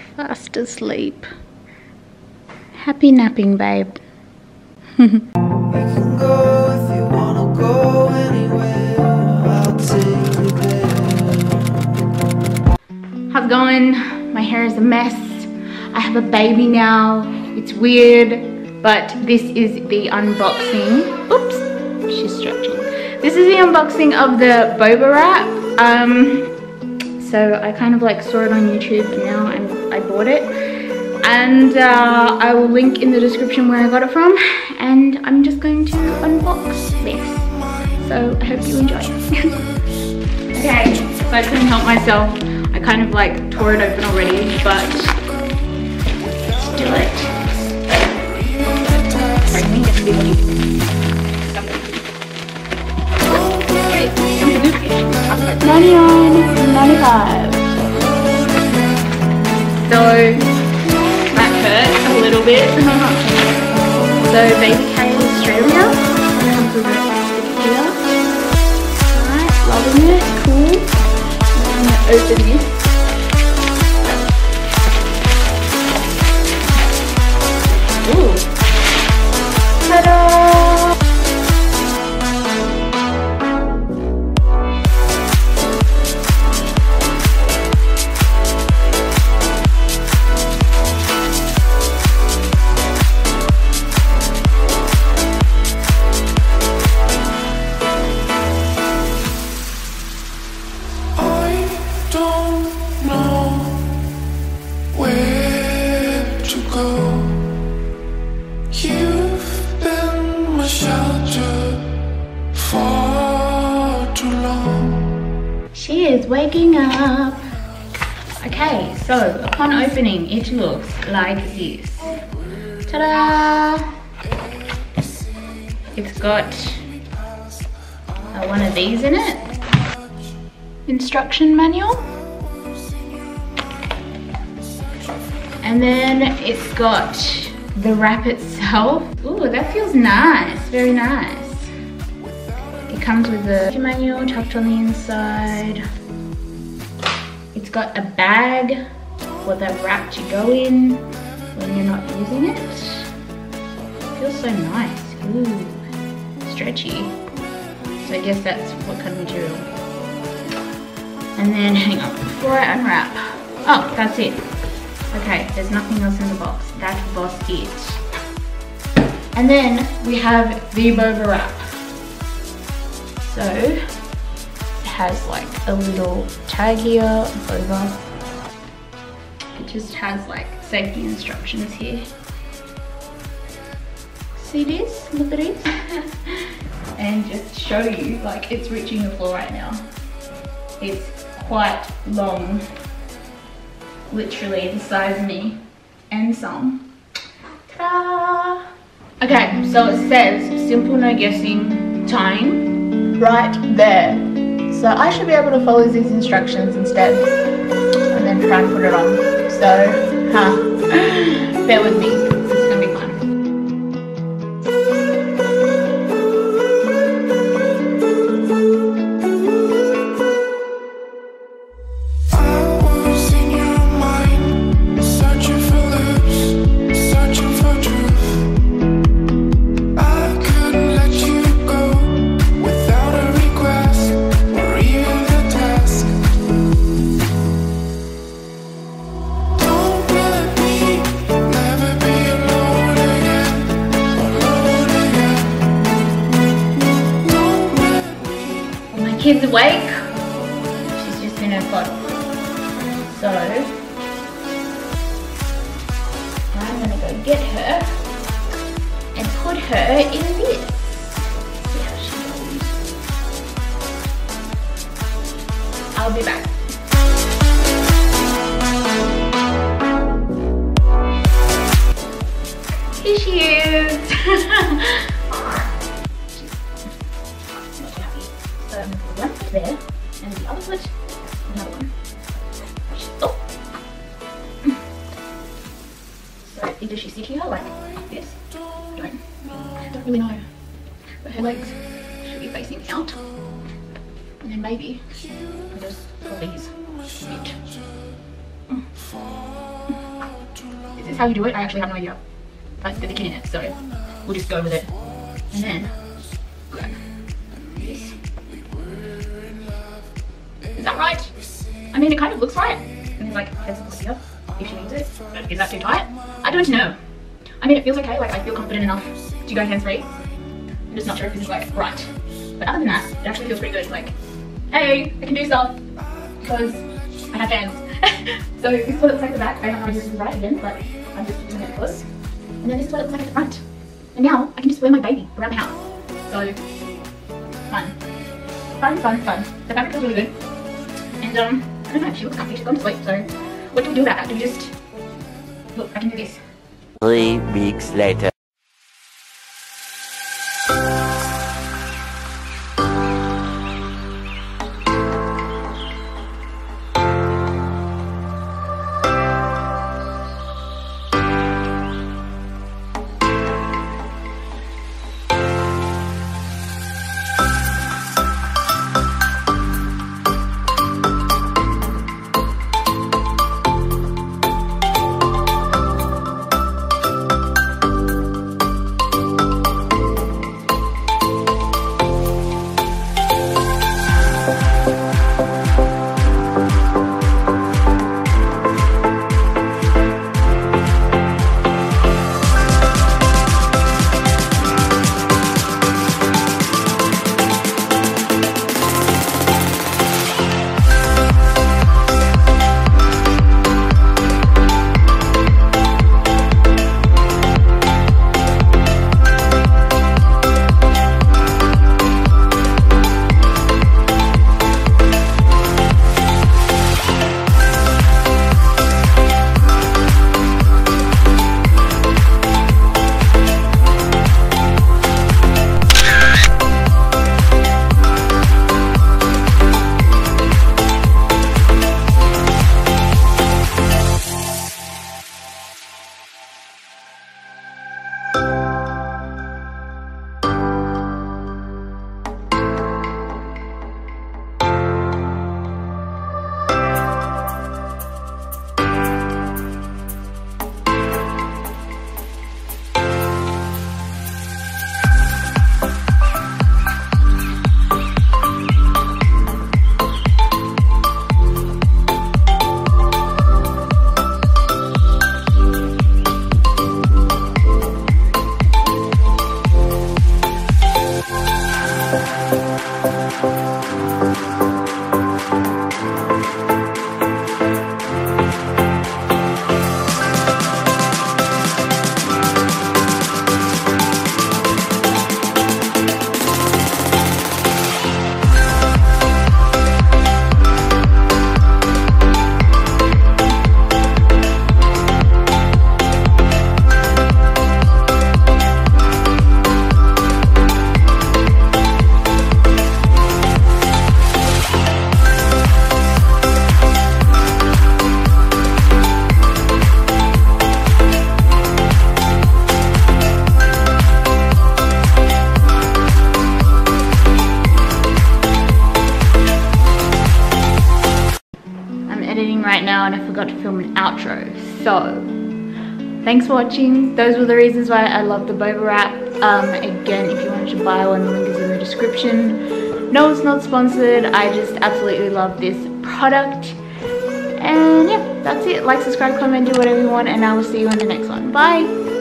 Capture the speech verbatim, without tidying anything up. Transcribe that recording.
Fast asleep. Happy napping, babe. How's it going? My hair is a mess. I have a baby now. It's weird, but this is the unboxing. Oops, she's stretching. This is the unboxing of the boba wrap. Um, so I kind of like saw it on YouTube and now I'm, I bought it. And uh, I will link in the description where I got it from. And I'm just going to unbox this. So I hope you enjoy. Okay, so I couldn't help myself. I kind of like tore it open already, but let's do it. ninety-nine ninety-five. So that hurt a little bit. So Baby K Australia comes with a sticker here. Alright, loving it, cool. I'm gonna open this. Ooh. Ta-da! She is waking up. Okay, so upon opening, it looks like this. Ta-da! It's got uh, one of these in it. Instruction manual. And then it's got the wrap itself. Ooh, that feels nice, very nice. It comes with a manual tucked on the inside. It's got a bag for the wrap to go in when you're not using it. It feels so nice. Ooh, stretchy. So I guess that's what kind of material. And then, hang on, before I unwrap. Oh, that's it. Okay, there's nothing else in the box. That was it. And then we have the boba wrap. So it has like a little tag here, boba. It just has like safety instructions here. See this? Look at it. And just show you, like it's reaching the floor right now. It's quite long. Literally the size of me and some. Ta-da! Okay, so it says simple no guessing time right there. So I should be able to follow these instructions instead and then try and put it on. So, huh, bear with me. This is gonna be fun. Kid's awake. She's just in her cot. So I'm gonna go get her and put her in this. See how she goes. I'll be back. Here she is. One foot there, and the other foot, another one. Oh! So either she sit here like this, don't, I don't really know, but her legs should be facing out, and then maybe I just pull these a bit. is how you do it. I actually have no idea. But there's a kid in it, so we'll just go with it. And then grab this. Is that right? I mean, it kind of looks right. And there's like pencils here if she needs it. But is that too tight? I don't know. I mean, it feels okay. Like I feel confident enough to go hands free. I'm just not sure if this is like right. But other than that, it actually feels pretty good. Like, hey, I can do stuff because I have hands. So this is what it looks like at the back. I don't know if this is right again, but I'm just doing it close. And then this is what it looks like at the front. And now I can just wear my baby around the house. So fun, fun, fun, fun. The fabric feels really good. And um, I don't know. She looks comfy. She's gone to sleep. So what do we do about that? Do we just look? I can do this. Three weeks later. Right now, and I forgot to film an outro. So thanks for watching. Those were the reasons why I love the boba wrap. Um, again, if you wanted to buy one, the link is in the description. No, it's not sponsored. I just absolutely love this product. And yeah, that's it. Like, subscribe, comment, do whatever you want, and I will see you in the next one. Bye.